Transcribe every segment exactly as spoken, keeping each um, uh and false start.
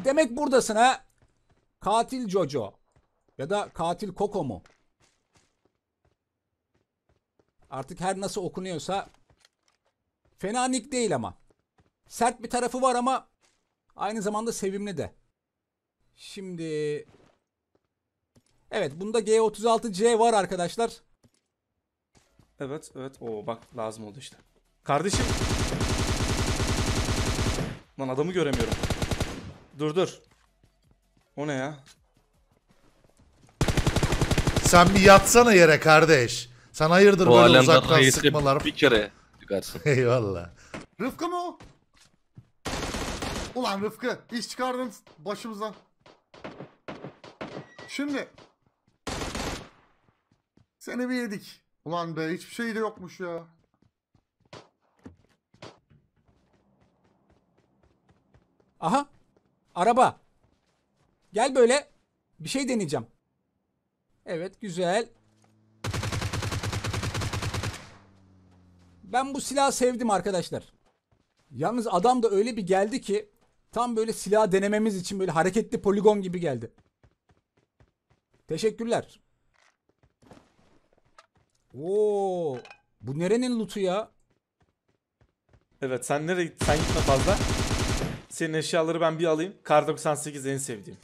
Demek buradasın ha. Katil Jojo. Ya da katil Koko mu? Artık her nasıl okunuyorsa. Fena nick değil ama. Sert bir tarafı var ama aynı zamanda sevimli de. Şimdi... Evet, bunda G otuz altı C var arkadaşlar. Evet evet. Oo bak lazım oldu işte. Kardeşim. Lan adamı göremiyorum. Dur dur. O ne ya? Sen bir yatsana yere kardeş. Sen hayırdır Bu böyle alemden uzaktan hayırlı sıkmalar. bir kere çıkarsın. Eyvallah. Rıfkı mı o? Ulan Rıfkı iş çıkardın başımıza. Şimdi seni bir yedik. Ulan be hiçbir şey de yokmuş ya. Aha. Araba. Gel böyle. Bir şey deneyeceğim. Evet, güzel. Ben bu silahı sevdim arkadaşlar. Yalnız adam da öyle bir geldi ki tam böyle silah denememiz için böyle hareketli poligon gibi geldi. Teşekkürler. Oo, bu nerenin lootu ya? Evet sen nereye git? Sen gitme fazla. Senin eşyaları ben bir alayım. Kar doksan sekiz en sevdiğim.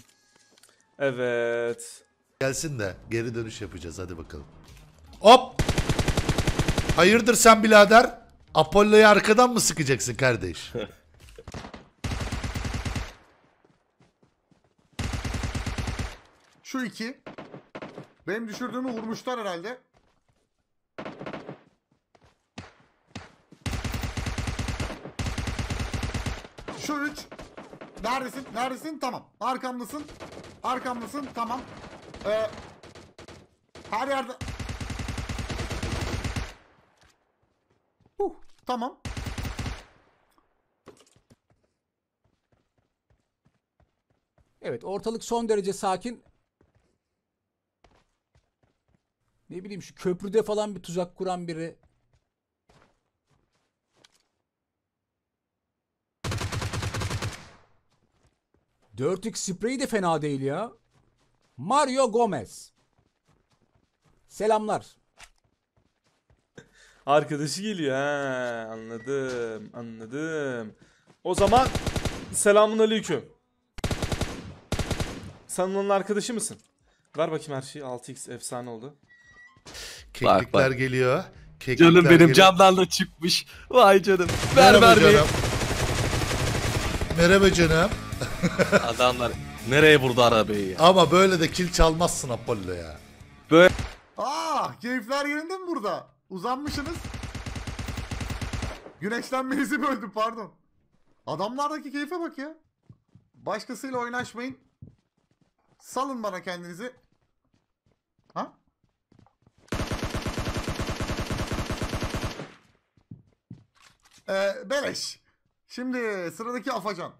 Evet. Gelsin de geri dönüş yapacağız hadi bakalım. Hop. Hayırdır sen birader? Apollo'yu arkadan mı sıkacaksın kardeş? Şu iki. Benim düşürdüğümü vurmuşlar herhalde. Şu üç. Neredesin? Neredesin? Tamam. Arkamdasın. Arkamdasın. Tamam. Ee, her yerde... Uh, tamam. Evet, ortalık son derece sakin. Ne bileyim, şu köprüde falan bir tuzak kuran biri. dört x sprey de fena değil ya. Mario Gomez. Selamlar. Arkadaşı geliyor ha. Anladım. Anladım. O zaman selamun aleyküm. Sen onun arkadaşı mısın? Ver bakayım her şeyi. altı x efsane oldu. Keklikler Bak, bak. geliyor. Keklikler Canım benim geliyor. camdan da çıkmış. Vay canım. Ver Merhaba ver canım. Merhaba canım. Adamlar nereye vurdu arabayı ya? Ama böyle de kill çalmazsın Apollo ya. Böyle Aa, keyifler yerinde mi burada? Uzanmışsınız. Güneşlenmenizi böldüm pardon. Adamlardaki keyfe bak ya. Başkasıyla oynaşmayın. Salın bana kendinizi. Ha? Ee, beleş. Şimdi sıradaki Afacan.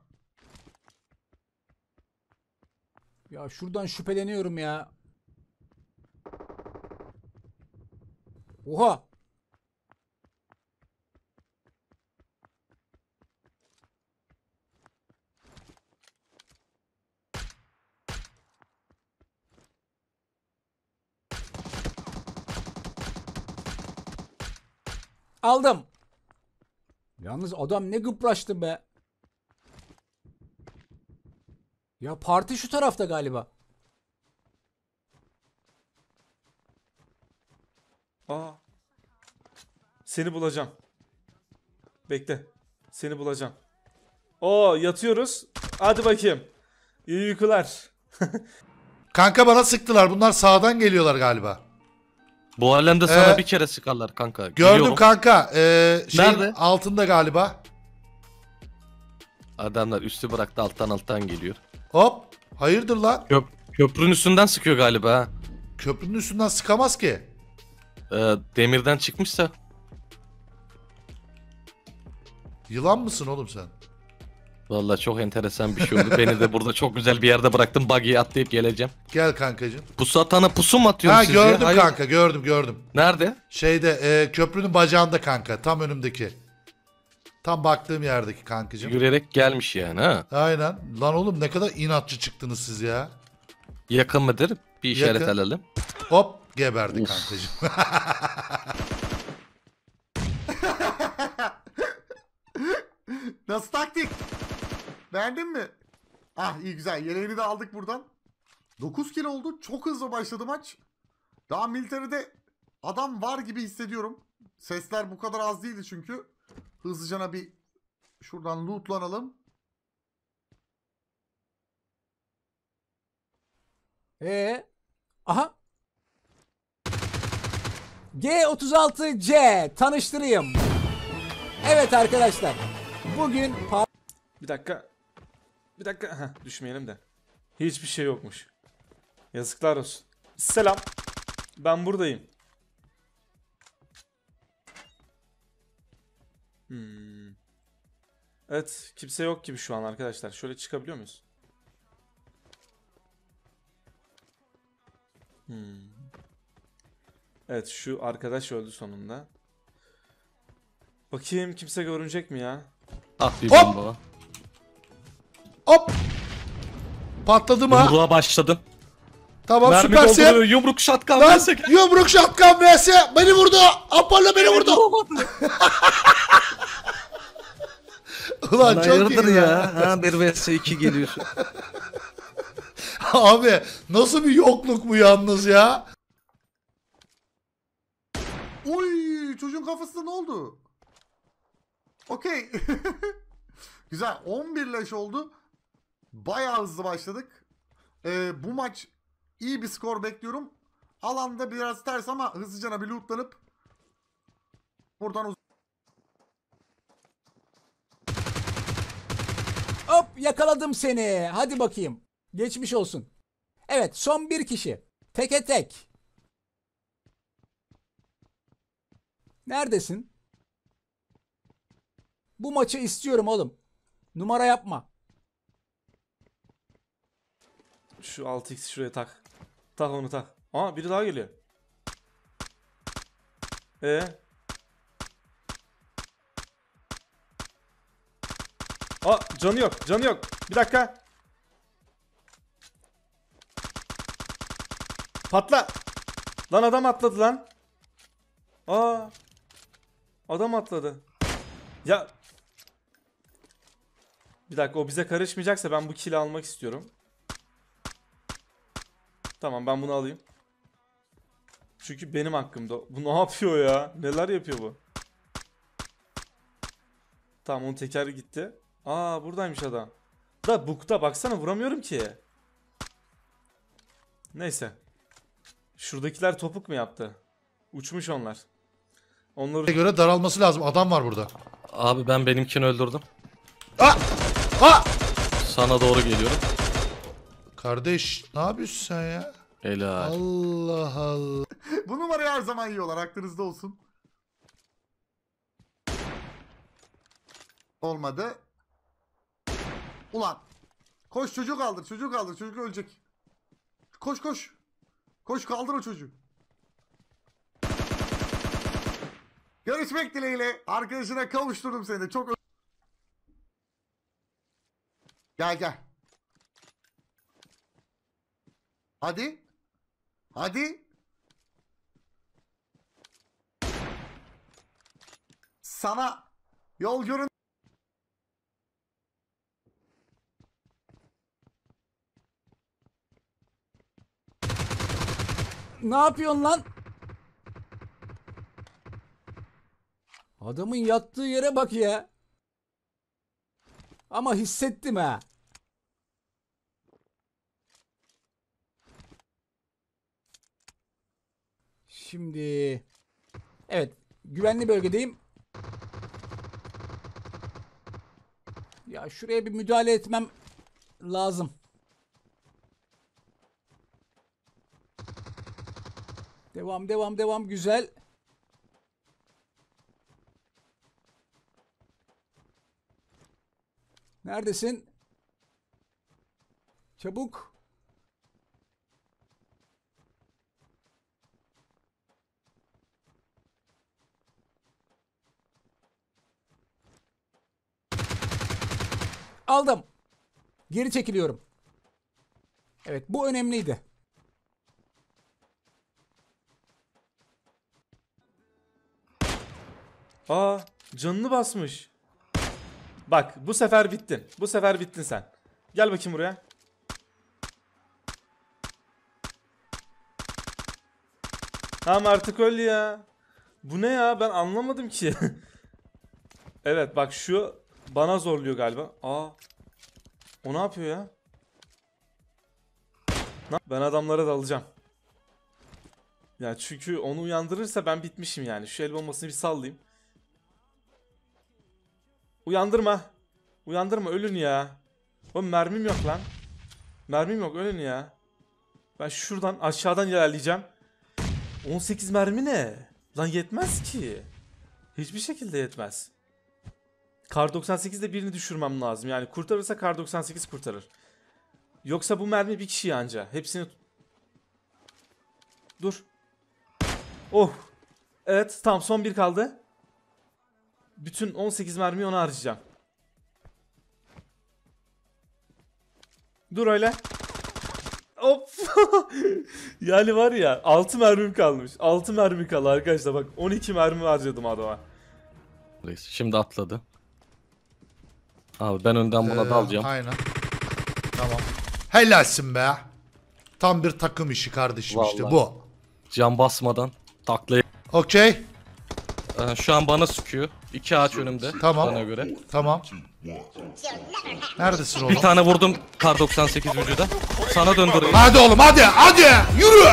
Ya şuradan şüpheleniyorum ya. Oha. Aldım. Yalnız adam ne gıpraştı be. Ya parti şu tarafta galiba. Aa. Seni bulacağım. Bekle. Seni bulacağım. Oo yatıyoruz. Hadi bakayım. İyi uykular. Kanka bana sıktılar. Bunlar sağdan geliyorlar galiba. bu alemde sana Ee, bir kere sıkarlar kanka. Gördüm Biliyorum. kanka. Ee, şeyin Nerede? altında galiba. Adamlar üstü bıraktı alttan alttan geliyor. Hop. Hayırdır lan? Köp köprünün üstünden sıkıyor galiba ha. Köprünün üstünden sıkamaz ki. Ee, demirden çıkmışsa. Yılan mısın oğlum sen? Vallahi çok enteresan bir şey oldu. Beni de burada çok güzel bir yerde bıraktın. Buggy'ye atlayıp geleceğim. Gel kankacığım. Pusu atana pusu mu atıyorsun Ha siz ya? gördüm Hayır. kanka gördüm gördüm. Nerede? Şeyde e, köprünün bacağında kanka tam önümdeki. Tam baktığım yerdeki kankacığım. Yürüyerek gelmiş yani ha. Aynen. Lan oğlum ne kadar inatçı çıktınız siz ya. Yakın mıdır? Bir işaret Yakın. alalım. Hop geberdi Uf. kankacığım. Nasıl taktik? Beğendin mi? Ah iyi güzel. Yeleğini de aldık buradan. dokuz kill oldu. Çok hızlı başladı maç. Daha militeride adam var gibi hissediyorum. Sesler bu kadar az değildi çünkü. Hızlıcana bir şuradan lootlanalım. Ee, aha. G otuz altı C tanıştırayım. Evet arkadaşlar. Bugün par- Bir dakika. Bir dakika. Heh, düşmeyelim de. Hiçbir şey yokmuş. Yazıklar olsun. Selam. Ben buradayım. Hmm. Evet. Kimse yok gibi şu an arkadaşlar. Şöyle çıkabiliyor muyuz? Hmm. Evet. Şu arkadaş öldü sonunda. Bakayım kimse görünecek mi ya? Ah bir Hop! bomba. Hop. Patladım ha. Yumruğa başladım. Tamam Mermi süpersin. dolduruyor. Yumruk şatkan Lan versek. yumruk şapkan vs. Beni vurdu. Apollo beni vurdu. Ulan Lan çok hayırdır iyi ya. ya. Ha, bir vs iki geliyorsun. Abi nasıl bir yokluk bu yalnız ya. Oy çocuğun kafasında ne oldu? Okey. Güzel. on bir leş oldu. Bayağı hızlı başladık. Ee, bu maç iyi bir skor bekliyorum. Alanda biraz ters ama hızlıca bir lootlanıp buradan uz- hop yakaladım seni. Hadi bakayım. Geçmiş olsun. Evet son bir kişi. Teke tek. Neredesin? Bu maçı istiyorum oğlum. Numara yapma. Şu altı x şuraya tak. Tak onu tak. Aa biri daha geliyor. Ee? Aa canı yok, canı yok. Bir dakika. Patla. Lan adam atladı lan. Aa. Adam atladı. Ya. Bir dakika o bize karışmayacaksa ben bu kill'i almak istiyorum. Tamam ben bunu alayım. Çünkü benim hakkımda. Bu ne yapıyor ya? Neler yapıyor bu? Tamam onun tekeri gitti. Aa buradaymış adam. Da bukta baksana vuramıyorum ki. Neyse. Şuradakiler topuk mu yaptı? Uçmuş onlar. Onları göre daralması lazım. Adam var burada. Abi ben benimkini öldürdüm. Ah! Ah! Sana doğru geliyorum. Kardeş ne yapıyorsun sen ya? Helal. Allah Allah. bu numarayı her zaman yiyorlar. Aklınızda olsun. Olmadı. Ulan. Koş çocuğu kaldır. Çocuğu kaldır. Çocuk ölecek. Koş koş. Koş kaldır o çocuğu. Görüşmek dileğiyle. Arkadaşına kavuşturdum seni de. Çok ö- Gel gel. Hadi. Hadi. Sana yol görün. Ne yapıyorsun lan? Adamın yattığı yere bak ya. Ama hissettim ha. Şimdi evet güvenli bölgedeyim. Ya şuraya bir müdahale etmem lazım. Devam devam devam güzel. Neredesin? Çabuk. Aldım. Geri çekiliyorum. Evet, bu önemliydi. Aa, canını basmış. Bak, bu sefer bittin. Bu sefer bittin sen. Gel bakayım buraya. Tamam artık öl ya. Bu ne ya? Ben anlamadım ki. Evet bak şu bana zorluyor galiba. Aa. O ne yapıyor ya? Na- Ben adamlara dalacağım. Ya çünkü onu uyandırırsa ben bitmişim yani. Şu el bombasını bir sallayayım. Uyandırma. Uyandırma, ölün ya. Oğlum mermim yok lan. Mermim yok, ölün ya. Ben şuradan aşağıdan ilerleyeceğim. on sekiz mermi ne? Lan yetmez ki. Hiçbir şekilde yetmez. Kar doksan sekizde birini düşürmem lazım. Yani kurtarırsa Kar doksan sekiz kurtarır. Yoksa bu mermi bir kişiye anca. Hepsini... Dur. Oh. Evet tamam, son bir kaldı. Bütün on sekiz mermiyi ona harcayacağım. Dur öyle. Hop. Yani var ya, altı mermim kalmış. altı mermi kaldı arkadaşlar, bak on iki mermi harcadım adama. Neyse, şimdi atladı. Abi ben önden buna Ee, dalacağım. Aynen. Tamam. Helalsin be. Tam bir takım işi kardeşim işte Vallahi. bu. Cam basmadan taklayıp. Okey. Ee, şu an bana sıkıyor. İki ağaç önümde. Tamam. Bana göre. Tamam. Neredesin oğlum? Bir tane vurdum Kar doksan sekiz vücuda. Sana döndüreyim. Hadi oğlum hadi hadi yürü.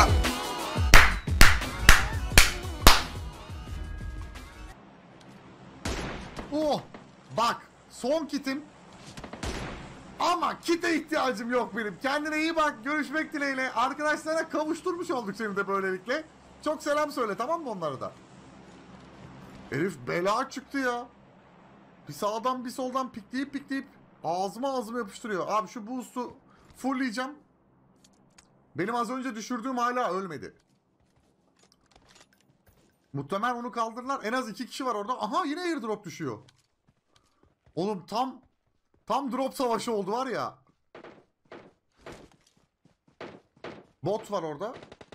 Oh, bak son kitim. Ama kite ihtiyacım yok benim. Kendine iyi bak. Görüşmek dileğiyle. Arkadaşlara kavuşturmuş olduk şimdi de böylelikle. Çok selam söyle, tamam mı onlara da? Herif bela çıktı ya. Bir sağdan bir soldan pikleyip pikleyip ağzıma ağzıma yapıştırıyor. Abi şu boost'u fullleyeceğim. Benim az önce düşürdüğüm hala ölmedi. Muhtemelen onu kaldırırlar. En az iki kişi var orada. Aha, yine airdrop düşüyor. Oğlum tam tam drop savaşı oldu var ya. Bot var orada.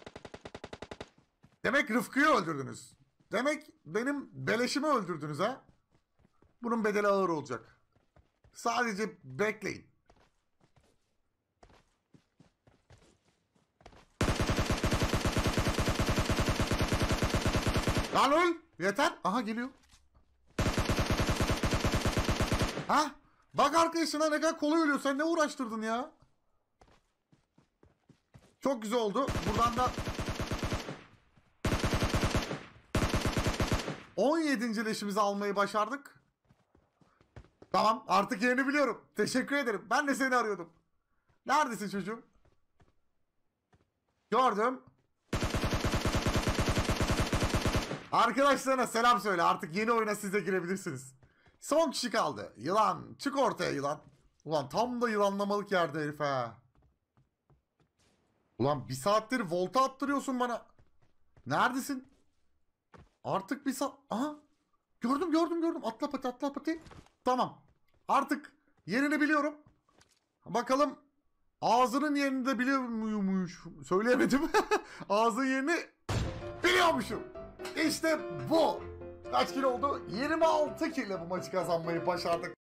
Demek Rıfkı'yı öldürdünüz. Demek benim beleşimi öldürdünüz ha. Bunun bedeli ağır olacak. Sadece bekleyin. Lan öl. Yeter. Aha geliyor. Ha? Bak arkadaşına ne kadar kolay ölüyor. Sen ne uğraştırdın ya? Çok güzel oldu. Buradan da on yedinci leşimizi almayı başardık. Tamam, artık yerini biliyorum. Teşekkür ederim. Ben de seni arıyordum. Neredesin çocuğum? Gördüm. Arkadaşlarına selam söyle. Artık yeni oyuna siz de girebilirsiniz. Son kişi kaldı. Yılan. Çık ortaya yılan. Ulan tam da yılanlamalık yerde herif ha. Ulan bir saattir volta attırıyorsun bana. Neredesin? Artık bir saat... Aha. Gördüm gördüm gördüm. Atla pati atla pati. Tamam. Artık yerini biliyorum. Bakalım ağzının yerini de biliyor muymuş? Söyleyemedim. Ağzının yerini biliyormuşum. İşte bu. Kaç kilo oldu? yirmi altı kilo bu maçı kazanmayı başardık.